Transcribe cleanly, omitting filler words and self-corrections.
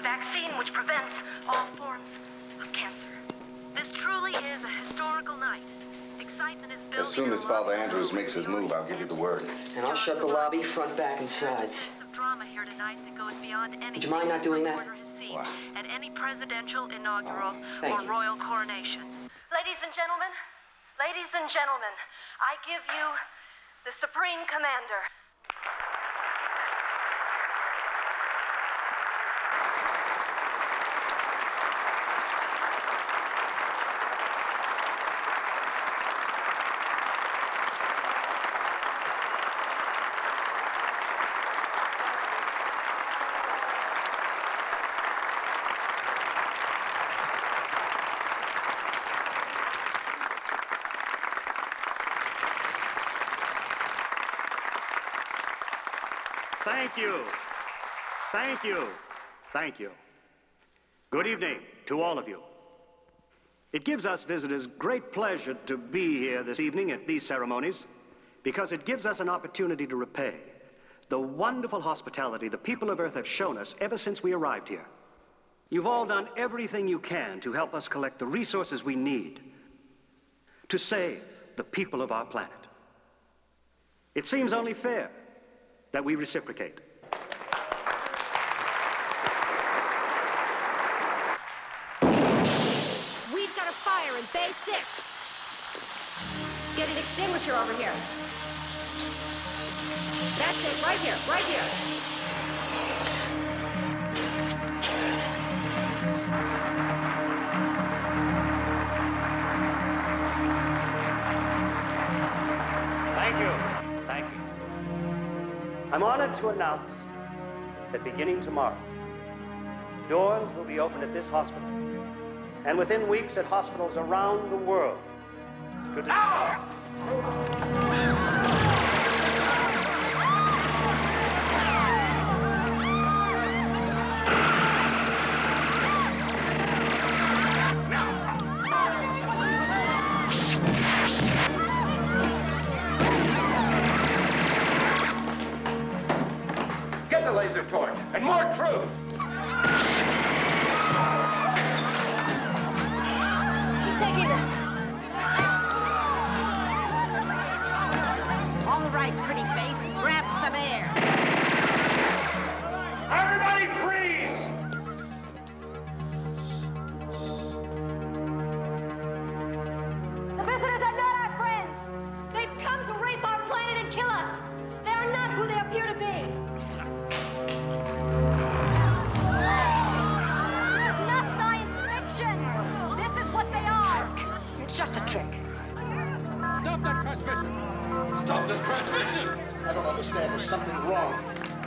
vaccine which prevents all forms of cancer. This truly is a historical night. Excitement is building. As soon as Father Andrews makes his move, I'll give you the word. And I'll shut the lobby, front, back, and sides. Drama here tonight that goes beyond any. Would you mind not doing that? At any presidential, inaugural, Thank or you. royal coronation. Ladies and gentlemen, I give you the Supreme Commander. Thank you. Thank you. Thank you. Good evening to all of you. It gives us visitors great pleasure to be here this evening at these ceremonies because it gives us an opportunity to repay the wonderful hospitality the people of Earth have shown us ever since we arrived here. You've all done everything you can to help us collect the resources we need to save the people of our planet. It seems only fair that we reciprocate. We've got a fire in Bay 6. Get an extinguisher over here. That's it, right here, right here. Thank you. Thank you. I'm honored to announce that beginning tomorrow, doors will be opened at this hospital, and within weeks at hospitals around the world. Get the laser torch and more troops! Keep taking this. All right, pretty face, grab some air. Everybody freeze! The visitors are not our friends. They've come to rape our planet and kill us. They are not who they appear to be. This is not science fiction. This is what they are. It's just a trick. Stop that transmission! Stop this transmission! I don't understand. There's something wrong.